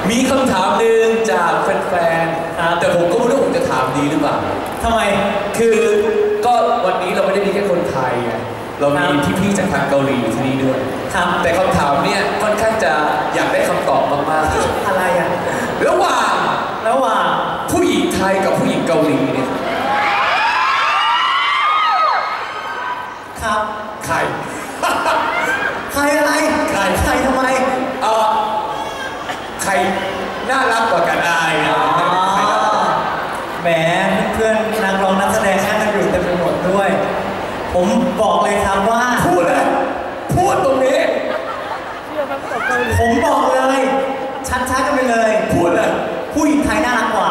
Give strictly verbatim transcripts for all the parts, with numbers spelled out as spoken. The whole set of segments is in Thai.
มีคำถามหนึ่งจากแฟนๆแต่ผมก็ไม่รู้ผมจะถามดีหรือเปล่าทำไมคือก็วันนี้เราไม่ได้มีแค่คนไทยไงเรามีพี่ๆจากทางเกาหลีที่นี่ด้วยแต่คำถามเนี่ยค่อนข้างจะอยากได้คำตอบมากๆเลยอะไรอ่ะระหว่างระหว่างผู้หญิงไทยกับผู้หญิงเกาหลีเนี่ยครับใครใครอะไรใครใครทำไมเออใครน่ารักกว่ากันอายนะแหมเพื่อนนักร้องนักแสดงนั่งกันอยู่เต็มไปหมดด้วยผมบอกเลยครับว่าพูดเลยพูดตรงนี้ผมบอกเลยชัดๆกันไปเลยพูดเลยผู้หญิงไทยน่ารักกว่า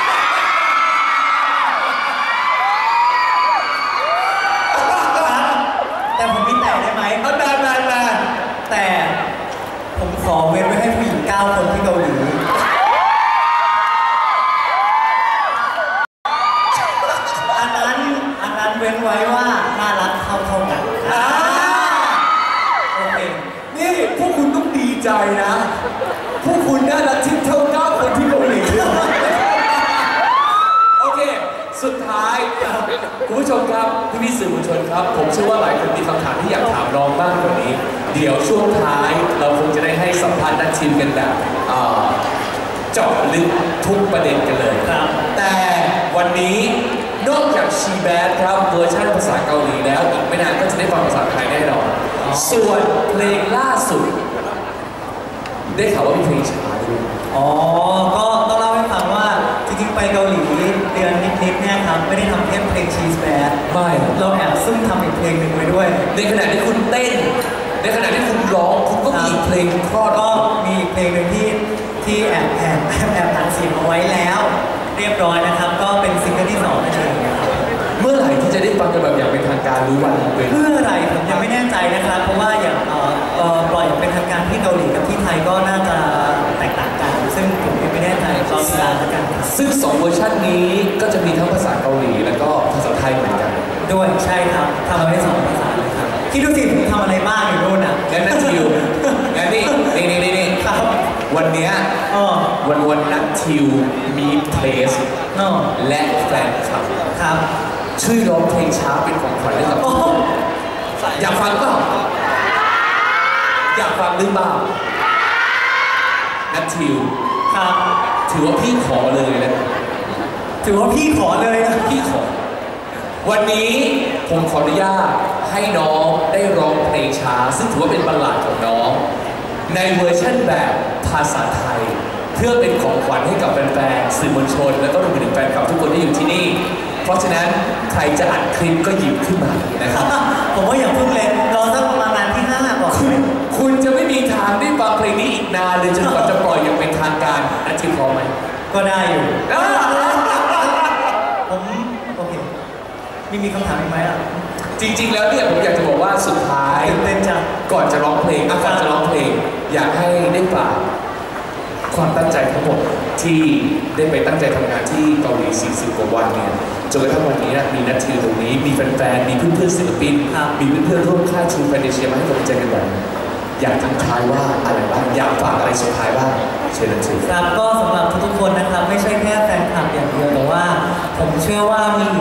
แต่ผมมีแต่ได้ไหมเอาได้ได้ได้แต่ผมขอเว้นไว้ให้ผู้หญิงเก้าคนที่เกาหลีอันนั้นอันนั้นเว้นไว้ว่าน่ารักเท่าเท่ากันโอเคนี่พวกคุณต้องดีใจนะพวกคุณน่ารักที่เท่าเก้าคนที่เกาหลีโอเคสุดท้ายคุณผู้ชมครับพี่พี่สื่อมวลชนครับผมเชื่อว่าหลายคนมีคำถามที่อยากถามน้องมากกว่านี้เดี๋ยวช่วงท้ายเราคงจะได้ให้สัมภาษณ์นักทีมกันแบบเจาะลึกทุกประเด็นกันเลยแต่วันนี้นอกจากชีแบดครับเวอร์ชันภาษาเกาหลีแล้วอีกไม่นานก็จะได้ฟังภาษาไทยแน่นอนส่วนเพลงล่าสุดได้ข่าวว่ามีเพลงช้าด้วยอ๋อก็ต้องเล่าให้ฟังว่าจริงๆไปเกาหลีเดือนนิดๆเนี่ยครับไม่ได้ทำแค่เพลงชีสแบดไม่เราแอบซุ่มทำอีกเพลงหนึ่งไว้ด้วยในขณะที่คุณเต้นในขณะที่คุณร้องคุณก็มีอีกเพลงคลอดก็มีเพลงหนึ่งที่ที่แอบแอบแอบอัดเสียงเอาไว้แล้วเรียบร้อยนะครับก็เป็นซิงเกิลที่สองนั่นเองเมื่อไหร่ที่จะได้ฟังกันแบบอย่างเป็นทางการรู้วันเมื่อไหร่ผมยังไม่แน่ใจนะครับเพราะว่าอย่างปล่อยเป็นทางการที่เกาหลีกับที่ไทยก็น่าจะแตกต่างกันซึ่งผมยังไม่แน่ใจรอเวลาแล้วกันซึ่งสองเวอร์ชันนี้ก็จะมีทั้งภาษาเกาหลีแล้วก็ภาษาไทยเหมือนกันด้วยใช่ครับทำมาได้สองภาษาเลยครับคิดดูสิผมทำอะไรบ้างอยู่นู่นอ่ะงั้นนัททิวงั้นนี่นี่นี่นี่ครับวันเนี้ยวันวันนัททิวมีเพลสและแฟนคลับครับช่วยร้องเพลงช้าเป็นของขวัญให้กับทุกคนอยากฟังเปล่าอยากฟังหรือเปล่านัททิวครับถือว่าพี่ขอเลยนะถือว่าพี่ขอเลยนะพี่ขอวันนี้ผมขออนุญาตให้น้องได้ร้องเพลงช้าซึ่งถือว่าเป็นบัลลัดของน้องในเวอร์ชันแบบภาษาไทยเพื่อเป็นของขวัญให้กับแฟนๆสื่อมวลชนและก็รวมไปถึงแฟนคลับทุกคนที่อยู่ที่นี่เพราะฉะนั้นใครจะอัดคลิปก็หยิบขึ้นมานะครับผมว่าอย่าเพิ่งเล่นรอสักประมาณงานที่ห้าก่อนคุณคุณจะไม่มีทางได้ฟังเพลงนี้อีกนานเลยจนกว่าจะปล่อยอย่างเป็นทางการนัททิวพร้อมไหมก็ได้อยู่ผมโอเคมีมีคำถามอีกไหมอ่ะจริงๆแล้วเนี่ยผมอยากจะบอกว่าสุดท้ายเต้นจังก่อนจะร้องเพลงก่อนจะร้องเพลงอยากให้ได้ฝากความตั้งใจทั้งหมดที่ได้ไปตั้งใจทำงานที่เกาหลีสี่สิบกว่าวันเนี่ยจนกระทั่งวันนี้มีนัททิวตรงนี้มีแฟนๆมีเพื่อนๆศิลปินมีเพื่อนๆร่วมค่ายชูแฟนเดเชียมาให้กำลังใจกันแบบอยากทิ้งท้ายว่าอะไรบ้างอยากฝากอะไรสุดท้ายบ้างเชิญนัททิวครับก็สำหรับทุกๆคนนะครับไม่ใช่แค่แฟนคลับอย่างเดียวแต่ว่าผมเชื่อว่ามี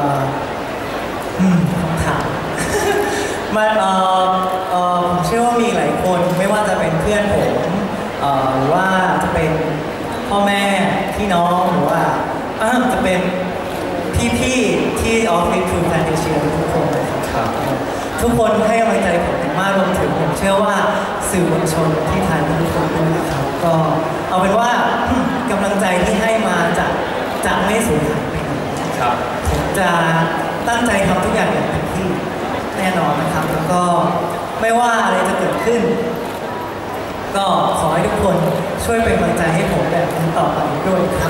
คำถามมันเอ่อเอ่อผมเชื่อว่ามีหลายคนไม่ว่าจะเป็นเพื่อนผมเอ่อหรือว่าจะเป็นพ่อแม่พี่น้องหรือว่าจะเป็นพี่ๆที่ออฟฟิศทูแฟนเดเชียทุกคนนะครับทุกคนให้กำลังใจผมมากรวมถึงผมเชื่อว่าสื่อมวลชนที่ไทยทุกคนด้วยนะครับก็เอาเป็นว่ากำลังใจที่ให้มาจะจะไม่สูญหายไปไหนครับผมจะตั้งใจทำทุกอย่างอย่างเต็มที่แน่นอนนะครับแล้วก็ไม่ว่าอะไรจะเกิดขึ้นก็ขอให้ทุกคนช่วยเป็นกำลังใจให้ผมแบบนี้ต่อไปด้วยครับ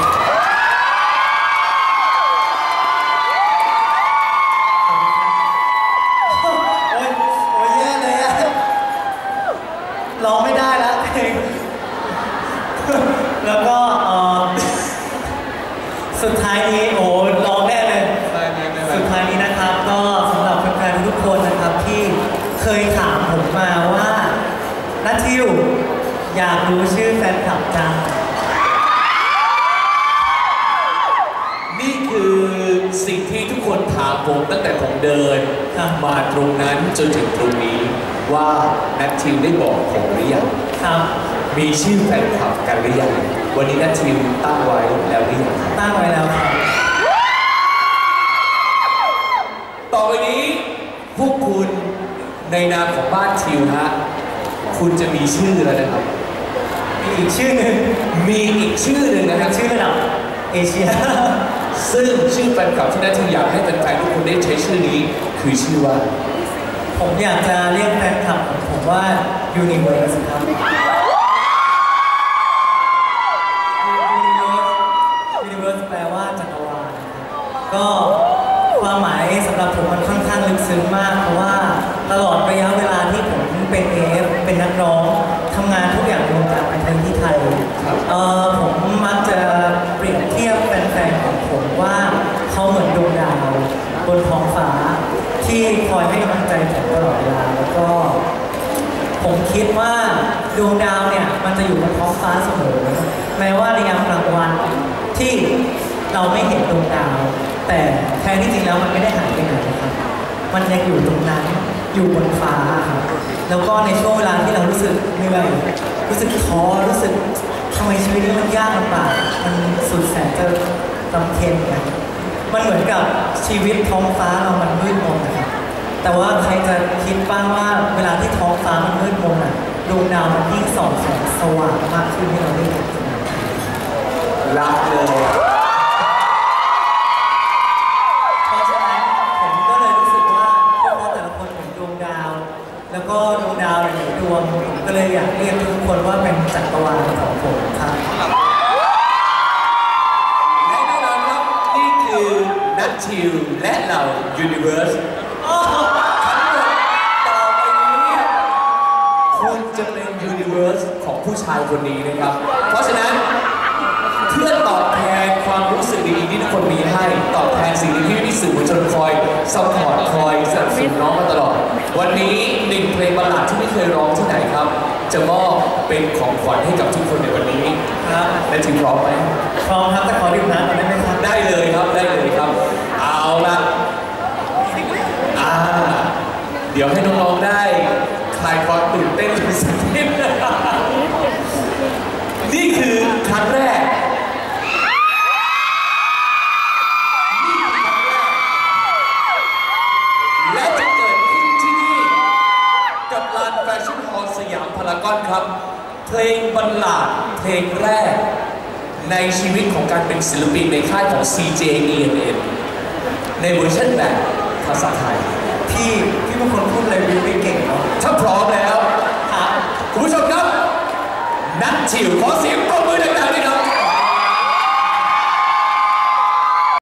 โอ๊ยโอ๊ยแย่เลยอะร้องไม่ได้แล้วเพลงแล้วก็สุดท้ายนี้โอ้ร้องแน่เลยสุดท้ายนี้นะครับก็สำหรับแฟนๆทุกคนนะครับที่เคยถามผมมาว่านัททิวอยากรู้ชื่อแฟนคลับยังนี่คือสิ่งที่ทุกคนถามผมตั้งแต่ผมเดินมาตรงนั้นจนถึงตรงนี้ว่านัททิวได้บอกผมหรือยังครับมีชื่อแฟนคลับกันหรือยังวันนี้นัททิวตั้งไว้แล้วหรือยังตั้งไว้แล้วครับต่อไปนี้พวกคุณในนามของบ้านทิวฮะคุณจะมีชื่อแล้วนะครับมีอีกชื่อหนึ่งมีอีกชื่อหนึ่งนะครับชื่อระดับเอเชียซึ่งชื่อแฟนคลับที่นัททิวอยากให้แฟนๆทุกคนได้ใช้ชื่อนี้คือชื่อว่าผมอยากจะเรียกแฟนคลับของผมว่า Universe ครับ Universe แปลว่าจักรวาลก็ความหมายสำหรับผมมันค่อนข้างลึกซึ้งมากเพราะว่าตลอดระยะเวลาที่ผมเป็น เอ เอฟ เป็นนักร้องทำงานทุกอย่างในวงการบันเทิงที่ไทยเอ่อผมมักจะเปรียบเทียบแฟนๆของผมว่าเขาเหมือนดวงดาวบนท้องฟ้าที่คอยให้กำลังใจผมตลอดเวลาแล้วก็ผมคิดว่าดวงดาวเนี่ยมันจะอยู่บนท้องฟ้าเสมอแม้ว่าในยามกลางวันที่เราไม่เห็นดวงดาวแต่แท้ที่จริงแล้วมันไม่ได้หายไปไหนนะครับมันยังอยู่ตรงนั้นอยู่บนฟ้าครับแล้วก็ในช่วงเวลาที่เรารู้สึกเหนื่อยรู้สึกท้อรู้สึกทำไมชีวิตนี้มันยากลำบากมันสุดแสนจะลำเค็ญนะมันเหมือนกับชีวิตท้องฟ้าเรามันมืดมนนะครับแต่ว่าใครจะคิดบ้างว่าเวลาที่ท้องฟ้ามันมืดมนอ่ะดวงดาวมันยิ่งส่องแสงสว่างมากขึ้นให้เราได้เห็นรักเลยเพราะฉะนั้นผมก็เลยรู้สึกว่าพวกเราแต่ละคนเหมือนดวงดาวแล้วก็ดวงดาวหลายดวงผมก็เลยอยากเรียกทุกคนว่าเป็นจักรวาลของผมครับและแน่นอนครับนี่คือนัททิวและเหล่า Universe ทั้งหมดต่อไปนี้คุณจะเป็น Universe ของผู้ชายคนนี้นะครับเพราะฉะนั้นเพื่อตอบแทนความรู้สึกดีๆที่ทุกคนมีให้ตอบแทนสิ่งที่พี่สื่อมวลชนคอยซัพพอร์ตคอยสนับสนุนน้องมาตลอดวันนี้หนึ่งเพลงบัลลัดที่ไม่เคยร้องที่ไหนครับจะมอบเป็นของขวัญให้กับทุกคนในวันนี้ครับและถึงพร้อมไหมพร้อมครับแต่ขอดื่มน้ำก่อนได้ไหมครับได้เลยครับได้เลยครับเอาละอ่าเดี๋ยวให้น้องๆได้คลายความตื่นเต้นสักนิดนี่คือครั้งแรกและจะเกิดขึ้นที่นี่กับลานแฟชั่นฮอลล์สยามพารากอนครับเพลงบัลลาดเพลงแรกในชีวิตของการเป็นศิลปินในค่ายของ ซี เจ อี เอ็น เอ็น ในเวอร์ชันแบบภาษาไทยพี่พี่เป็นคนพูดเลยวิวไม่เก่งเนาะถ้าพร้อมแล้วคุณผู้ชมครับนัททิวขอเสียงปรบมือดัง